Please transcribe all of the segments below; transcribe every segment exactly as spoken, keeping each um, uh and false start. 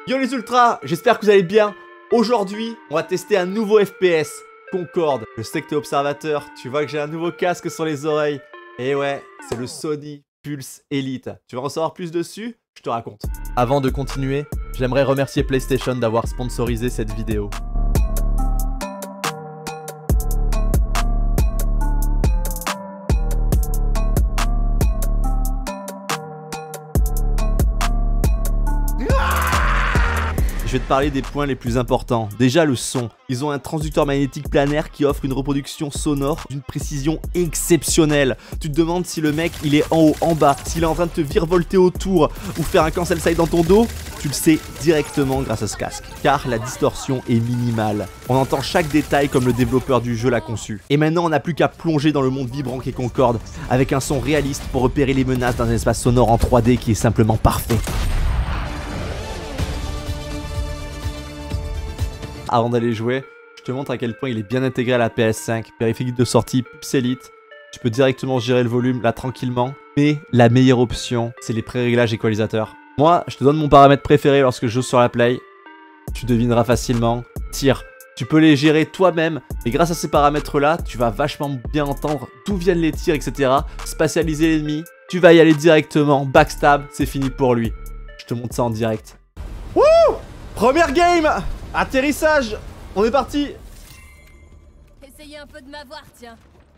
Yo les ultras, j'espère que vous allez bien. Aujourd'hui, on va tester un nouveau F P S, Concorde. Je sais que t'es observateur, tu vois que j'ai un nouveau casque sur les oreilles. Et ouais, c'est le Sony Pulse Elite. Tu veux en savoir plus dessus? Je te raconte. Avant de continuer, j'aimerais remercier PlayStation d'avoir sponsorisé cette vidéo. Je vais te parler des points les plus importants. Déjà le son. Ils ont un transducteur magnétique planaire qui offre une reproduction sonore d'une précision exceptionnelle. Tu te demandes si le mec il est en haut, en bas, s'il est en train de te virevolter autour ou faire un cancel side dans ton dos. Tu le sais directement grâce à ce casque, car la distorsion est minimale. On entend chaque détail comme le développeur du jeu l'a conçu. Et maintenant on n'a plus qu'à plonger dans le monde vibrant qu'est Concorde, avec un son réaliste pour repérer les menaces dans un espace sonore en trois D qui est simplement parfait. Avant d'aller jouer, je te montre à quel point il est bien intégré à la P S cinq. Périphérique de sortie Pulse Elite. Tu peux directement gérer le volume là tranquillement. Mais la meilleure option, c'est les pré-réglages équalisateurs. Moi, je te donne mon paramètre préféré lorsque je joue sur la Play. Tu devineras facilement. Tir. Tu peux les gérer toi-même. Et grâce à ces paramètres-là, tu vas vachement bien entendre d'où viennent les tirs, et cetera. Spatialiser l'ennemi. Tu vas y aller directement. Backstab, c'est fini pour lui. Je te montre ça en direct. Wouh! Première game! Atterrissage! On est parti! Essayez un peu de m'avoir, tiens.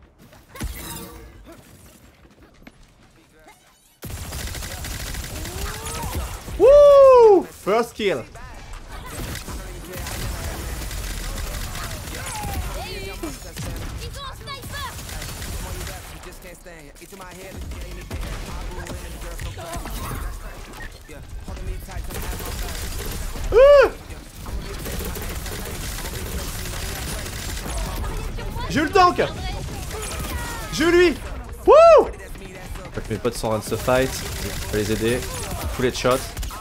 Wouh! First kill! Ils ont un sniper! Euh J'ai eu le tank! J'ai eu lui! Wouh! Que mes potes sont en train de se fight. Je vais les aider. Full headshot.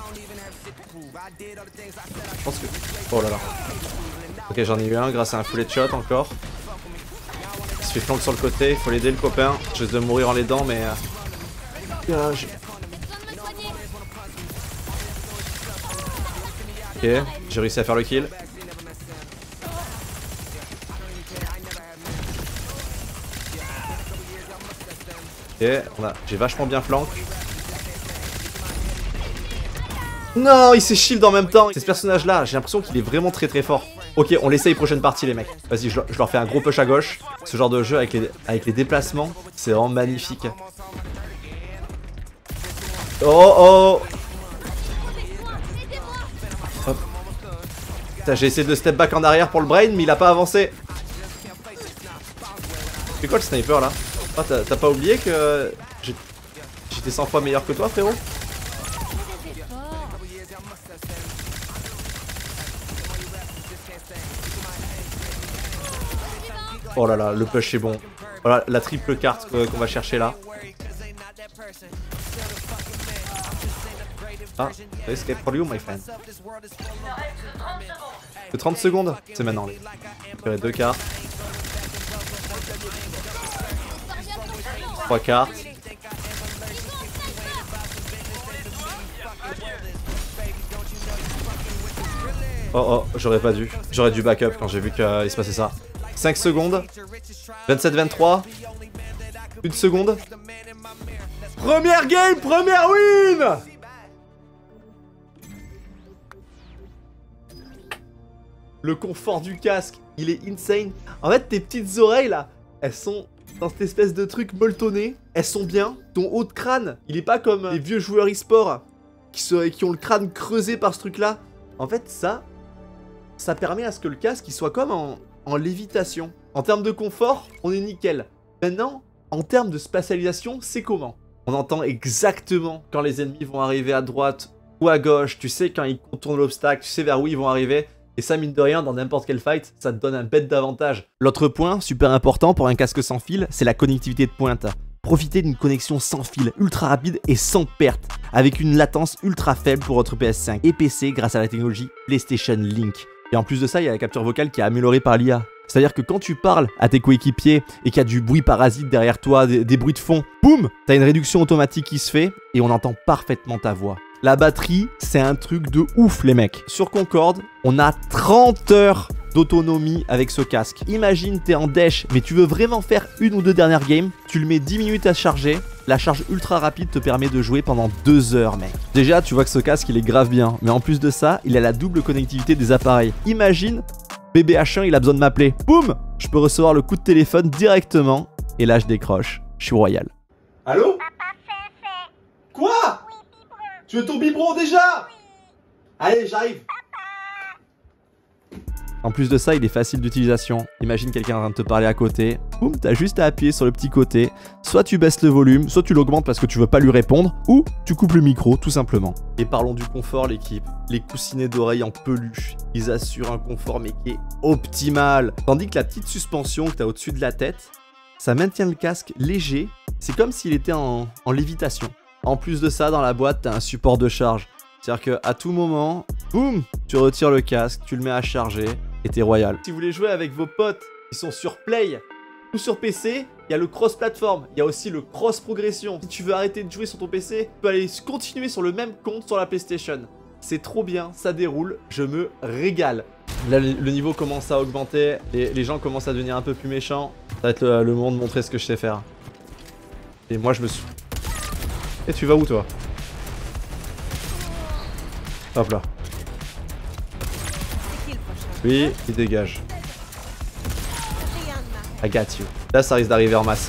Je pense que... Oh là là. Ok, j'en ai eu un grâce à un full headshot encore. Il se fait flank sur le côté. Il faut l'aider le copain. Je risque de mourir en l'aidant, mais... Euh, je... Ok, j'ai réussi à faire le kill. Ok, a... j'ai vachement bien flank. Non, il s'est shield en même temps. C'est ce personnage là, j'ai l'impression qu'il est vraiment très très fort. Ok, on l'essaye prochaine partie les mecs. Vas-y, je, je leur fais un gros push à gauche. Ce genre de jeu avec les, avec les déplacements, c'est vraiment magnifique. Oh oh. Hop. J'ai essayé de step back en arrière pour le brain, mais il a pas avancé. C'est quoi le sniper là? Oh, t'as pas oublié que j'étais cent fois meilleur que toi, frérot? Oh là là, le push est bon. Voilà la triple carte qu'on va chercher là. Ah, escape for you, my friend. C'est trente secondes, c'est maintenant. Je ferai deux cartes. Trois cartes. Oh oh, j'aurais pas dû. J'aurais dû backup quand j'ai vu qu'il se passait ça. cinq secondes. vingt-sept vingt-trois. Une seconde. Première game, première win! Le confort du casque, il est insane. En fait, tes petites oreilles là, elles sont dans cette espèce de truc molletonné. Elles sont bien. Ton haut de crâne, il est pas comme les vieux joueurs e-sport qui, se, qui ont le crâne creusé par ce truc là. En fait, ça, ça permet à ce que le casque il soit comme en, en lévitation. En termes de confort, on est nickel. Maintenant, en termes de spatialisation, c'est comment? On entend exactement quand les ennemis vont arriver à droite ou à gauche. Tu sais quand ils contournent l'obstacle, tu sais vers où ils vont arriver. Et ça, mine de rien, dans n'importe quel fight, ça te donne un bête d'avantage. L'autre point, super important pour un casque sans fil, c'est la connectivité de pointe. Profitez d'une connexion sans fil, ultra rapide et sans perte, avec une latence ultra faible pour votre P S cinq et P C grâce à la technologie PlayStation Link. Et en plus de ça, il y a la capture vocale qui est améliorée par l'I A. C'est-à-dire que quand tu parles à tes coéquipiers et qu'il y a du bruit parasite derrière toi, des, des bruits de fond, boum, t'as une réduction automatique qui se fait et on entend parfaitement ta voix. La batterie, c'est un truc de ouf, les mecs. Sur Concorde, on a trente heures d'autonomie avec ce casque. Imagine, t'es en dèche, mais tu veux vraiment faire une ou deux dernières games. Tu le mets dix minutes à charger. La charge ultra rapide te permet de jouer pendant deux heures, mec. Déjà, tu vois que ce casque, il est grave bien. Mais en plus de ça, il a la double connectivité des appareils. Imagine, B B H un, il a besoin de m'appeler. Boum! Je peux recevoir le coup de téléphone directement. Et là, je décroche. Je suis royal. Allô? Papa fait fait. Quoi? Oui, biberon. Tu veux ton biberon déjà? Allez, j'arrive. En plus de ça, il est facile d'utilisation. Imagine quelqu'un en train de te parler à côté. Boum, t'as juste à appuyer sur le petit côté. Soit tu baisses le volume, soit tu l'augmentes parce que tu veux pas lui répondre, ou tu coupes le micro, tout simplement. Et parlons du confort, l'équipe. Les coussinets d'oreilles en peluche, ils assurent un confort mais qui est optimal. Tandis que la petite suspension que t'as au-dessus de la tête, ça maintient le casque léger. C'est comme s'il était en, en lévitation. En plus de ça, dans la boîte, t'as un support de charge. C'est-à-dire qu'à tout moment, boum, tu retires le casque, tu le mets à charger et t'es royal. Si vous voulez jouer avec vos potes qui sont sur Play ou sur P C, il y a le cross-platform, il y a aussi le cross-progression. Si tu veux arrêter de jouer sur ton P C, tu peux aller continuer sur le même compte sur la PlayStation. C'est trop bien, ça déroule, je me régale. Là, le niveau commence à augmenter, et les gens commencent à devenir un peu plus méchants. Ça va être le, le moment de montrer ce que je sais faire. Et moi, je me suis... Et tu vas où, toi? Hop là. Oui, il dégage. I got you. Là, ça risque d'arriver en masse.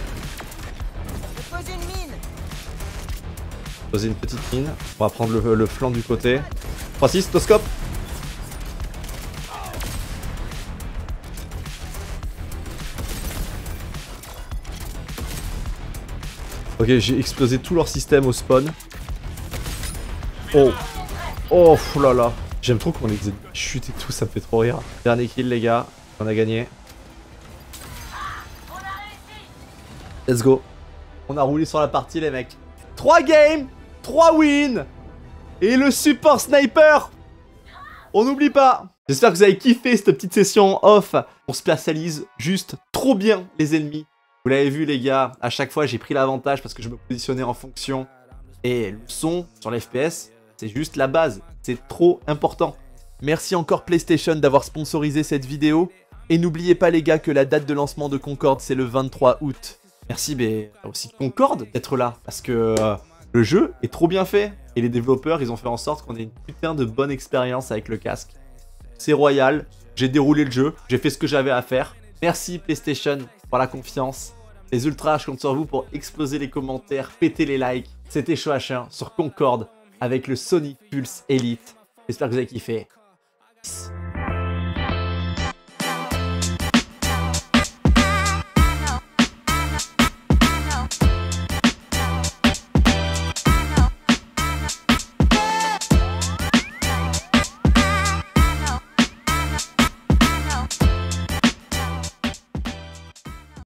Pose une mine. Poser une petite mine. On va prendre le, le flanc du côté. trois six, toscope. Ok, j'ai explosé tout leur système au spawn. Oh. Oh là là. J'aime trop qu'on les chute et tout, ça me fait trop rire. Dernier kill, les gars. On a gagné. Let's go. On a roulé sur la partie, les mecs. trois games, trois wins. Et le support sniper. On n'oublie pas. J'espère que vous avez kiffé cette petite session off. On spécialise juste trop bien les ennemis. Vous l'avez vu, les gars. À chaque fois, j'ai pris l'avantage parce que je me positionnais en fonction. Et le son sur l'F P S, c'est juste la base. C'est trop important. Merci encore PlayStation d'avoir sponsorisé cette vidéo. Et n'oubliez pas, les gars, que la date de lancement de Concorde, c'est le vingt-trois août. Merci, mais aussi Concorde d'être là. Parce que euh, le jeu est trop bien fait. Et les développeurs, ils ont fait en sorte qu'on ait une putain de bonne expérience avec le casque. C'est royal. J'ai déroulé le jeu. J'ai fait ce que j'avais à faire. Merci PlayStation pour la confiance. Les ultras, je compte sur vous pour exploser les commentaires, péter les likes. C'était Show H un sur Concorde avec le Sony Pulse Elite. J'espère que vous avez kiffé. Peace.